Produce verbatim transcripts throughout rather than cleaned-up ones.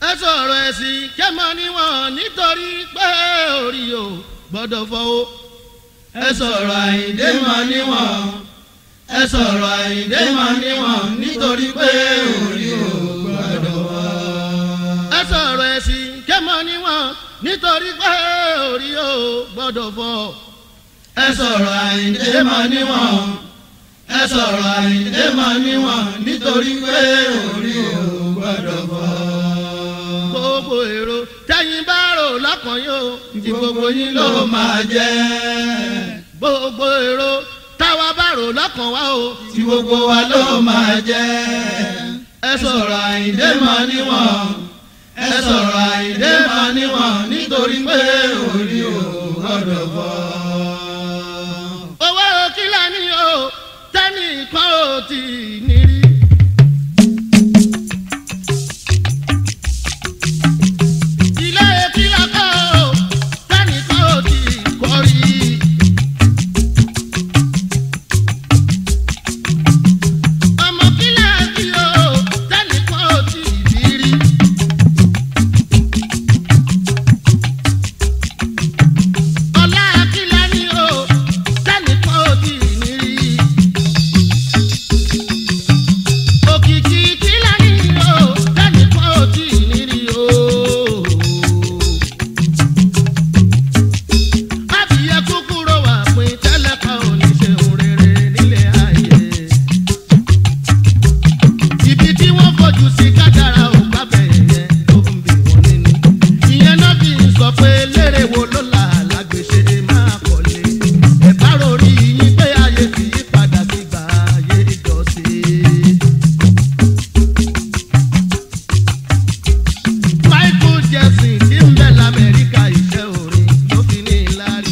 ẹ sọ̀rọ̀ ẹ̀sìn kẹ́mọ́ níwọ̀n nítorí pé orí o gbọ́dọ̀ fọwọ́. ẹ sọ̀rọ̀ Àyìndé mọ́ níwọ̀n ẹ sọ̀rọ̀ Àyìndé mọ́ níwọ̀n nítorí pé orí o gbọ́dọ̀ fọ́. ẹ sọ̀rọ̀ ẹ̀sìn kẹ́mọ́ níwọ̀n nítorí pé orí o gbọ́dọ̀ fọ́. ẹ sọ̀rọ̀ Àyìndé mọ́ níwọ̀n ẹ sọ̀rọ̀ Àyìndé mọ́ níwọ̀n nítorí pé orí o gbọ́dọ̀ fọ́. gbogbo èrò tẹ́yìn bá rò lọ́kàn yóò tí gbogbo yín ló máa jẹ́. gbogbo èrò táwa bá rò lọ́kàn wá o tí gbogbo wa ló máa jẹ́. ẹ sọ̀rọ̀ Àyìndé mọ́ níwọ̀n ẹ sọ̀rọ̀ Àyìndé mọ́ níwọ̀n nítorí pé orí o gbọ́dọ̀ fọ́. owó kílà ni o tẹ́nìkan ò tí ì ní rí. ilé kílà kọ́ o tẹ́nìkan ò tí ì kọ́ rí. ọmọ kílà kí o tẹ́nìkan ò tí ì bí rí. ọlá kílà ni o tẹ́nìkan ò tí ì ní rí. òkìkí kílà ni o tẹ́nìkan ò tí ì ní rí o. adìyẹ kúkúrò wà pín tẹ́lẹ̀ kan ò ní ṣe òun rere nílé ayé. ibi tí wọ́n fojú sí kádàrá ò bá bẹ̀rẹ̀ yẹn ló ń bì wọ́n nínú. ìyẹn náà fi ń sọ pé lérè wo ló là lágbèsè máa kọ́lé. ẹ̀bá rori yín pé ayé ti yí padà sí gbà ayé ìjọsìn. Michael Jackson tí ń bẹ l'Amẹ́ríkà iṣẹ́ orin ló fi ní lárí.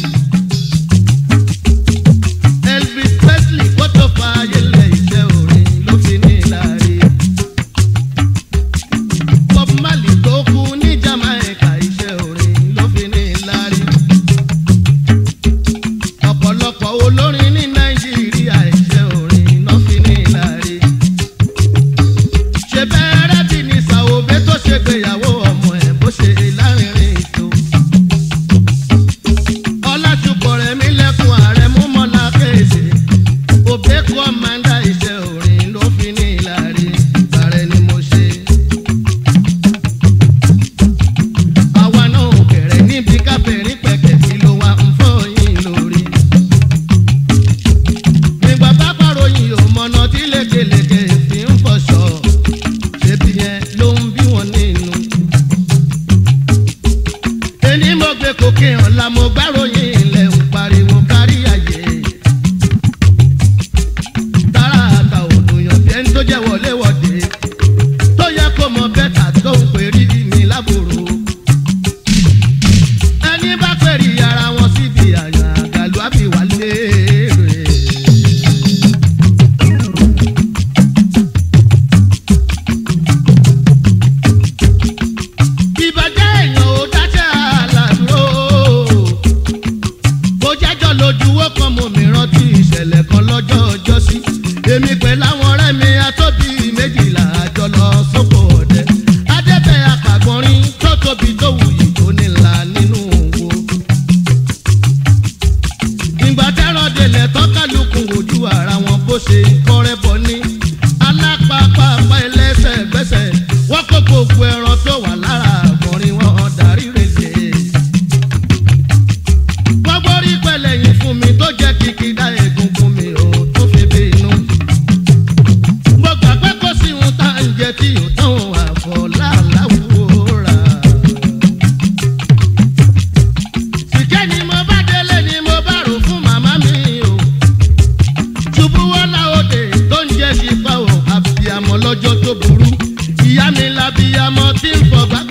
Elvis Presley kó tó fa ayé lẹ̀ iṣẹ́ orin ló fi ní lárí. Bob Marley tó kú ní Jamaica iṣẹ́ orin ló fi ní lárí. ọ̀pọ̀lọpọ̀ olórin ní Nàìjíríà iṣẹ́ orin ló fi ní lárí. ṣe bẹ́ẹ̀rẹ́ bí ní Sàwọ́bẹ́ tó ṣe gbéyàwó ọmọ ẹ̀ bó ṣe lárinrin ètò. Ọlátúbọ̀ rẹ̀ mí lẹ́kùn ààrẹ mú mọ́lá kéèsì. Òbẹ́ kọ́mándà iṣẹ́ orin ló fi ní lárí. Ààrẹ ni mo ṣe. àwa náà ò kẹ̀rẹ̀ níbi káfẹ́rín pẹ̀kẹ́ kí ló wá ń fọ́ yín lórí. nígbà bá pàròyìn ò mọ̀nà tí lékeleke fi ń fọṣọ. ṣébi yẹn ló ń bí wọn nínú. ẹni mo gbé kókè hàn la mo gbáròyìn ilẹ̀ ń pariwo kárí ayé. tààràtà òdùyàn bí ẹni tó jẹ́ wọléwọ̀de tó yẹ kó mọ bẹ́tà tó ń pè rí mi lábòrò. ẹni bá pẹ̀rì ara wọn síbi àyàn àgàlù àbí wà léèrè. ìbàjẹ́ èèyàn ò dáṣẹ́ àlàdúró. bó jẹ́jọ́ lójú ó kan mo mìíràn tí ìṣẹ̀lẹ̀ kan lọ́jọ́ ọjọ́ sí. èmi pẹ̀lú àwọn ọ̀rẹ́ mi atóbi méjìlá àjọ lọ sóko ọdẹ. adébẹ̀ apàgbọ́nrín tó tóbi tó wuyì tó nílà nínú wo. ìgbà tẹ́rọ̀ délẹ̀ tọ́kálukú ojú ara wọn bó ṣe ń kọ́rẹ́ bọ̀ ní. alápápápá ẹlẹ́sẹ̀ gbẹ́sẹ̀ wọ́n kó gbogbo ẹran tó wà lára àgbọ̀nrín wọn darí rèé. wọ́n gbórí pẹ̀lẹ́yìn fún mi tó jẹ́ kìkìdá egungun mi ò tó fi bínú. mo gbà pé kò sí ohun tá à ń jẹ tí ò tán àfọ̀ láàláwòrán. sìkẹ́ ni mo bá délé ni mo bá rò fún màmá mi o. ṣubú wọ́lá òde tó ń jẹ́ sípà o àbíyamọ lọ́jọ́ tó burú. ìyá mi làbíyamọ tí ń fọgbà